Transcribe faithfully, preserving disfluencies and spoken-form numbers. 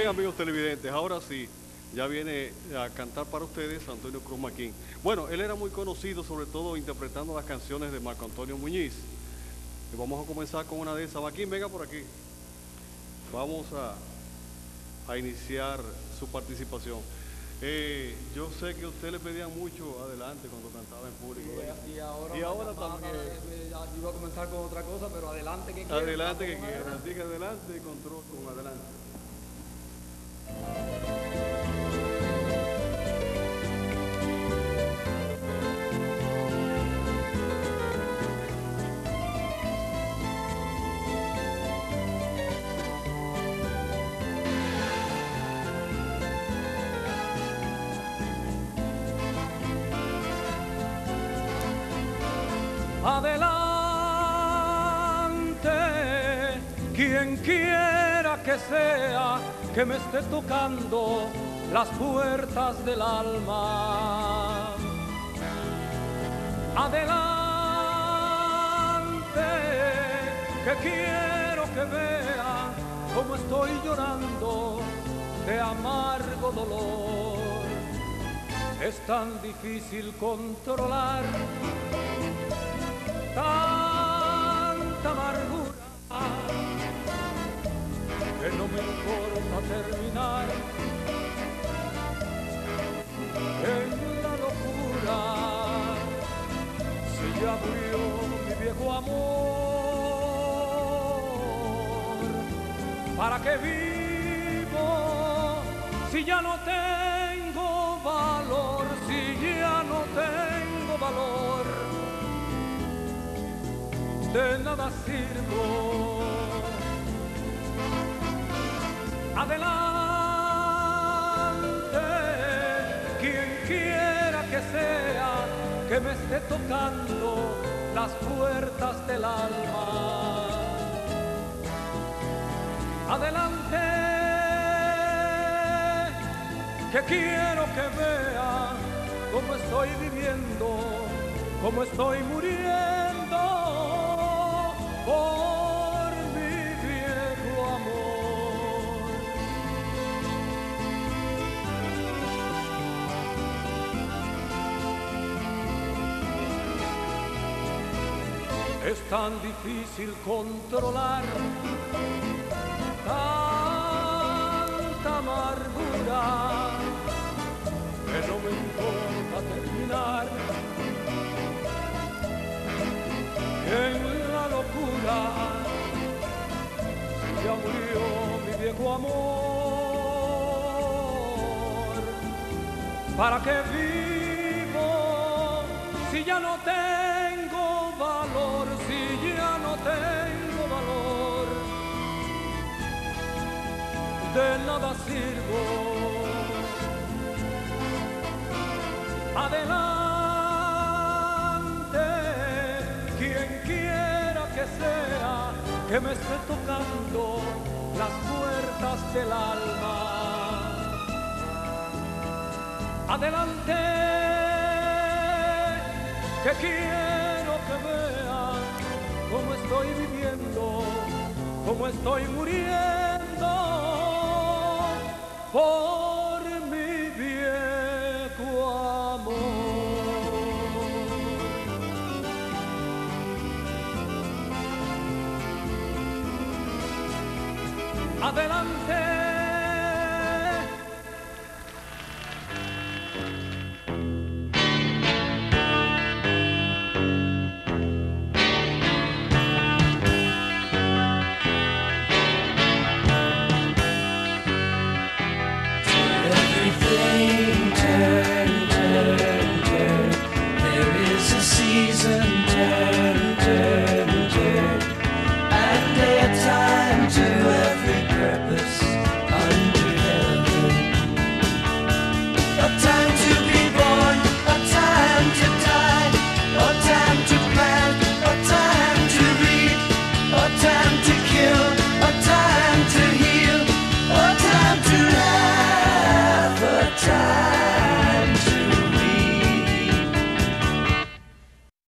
Bien, amigos televidentes, ahora sí, ya viene a cantar para ustedes Antonio Cruz Maquín. Bueno, él era muy conocido, sobre todo interpretando las canciones de Marco Antonio Muñiz. Y vamos a comenzar con una de esas. Maquín, venga por aquí. Vamos a, a iniciar su participación. Eh, yo sé que a usted le pedían mucho adelante cuando cantaba en público. Y, y ahora, y ahora llamada, también. Eh, ya iba a comenzar con otra cosa, pero adelante que quiera. Adelante que quiera. Diga adelante y control con adelante. Adelante, quien quiera que sea que me esté tocando las puertas del alma. Adelante, que quiero que vea cómo estoy llorando de amargo dolor. Es tan difícil controlar tanta amargura que no me importa terminar en la locura. Si ya murió mi viejo amor, ¿para qué vivo si ya no tengo valor? Si ya no tengo valor, de nada sirvo. Adelante, quien quiera que sea que me esté tocando las puertas del alma. Adelante, que quiero que vea cómo estoy viviendo, cómo estoy muriendo por mi viejo amor. Es tan difícil controlar tanta amargura que no me importa terminar en la locura. Si ya murió mi viejo amor, ¿para qué vivo si ya no tengo valor? Si ya no tengo valor, de nada sirvo. Adelante, quien quiera que sea que me esté tocando las puertas del alma. Adelante, que quiero que vea cómo estoy viviendo, cómo estoy muriendo por mi viejo amor. Adelante.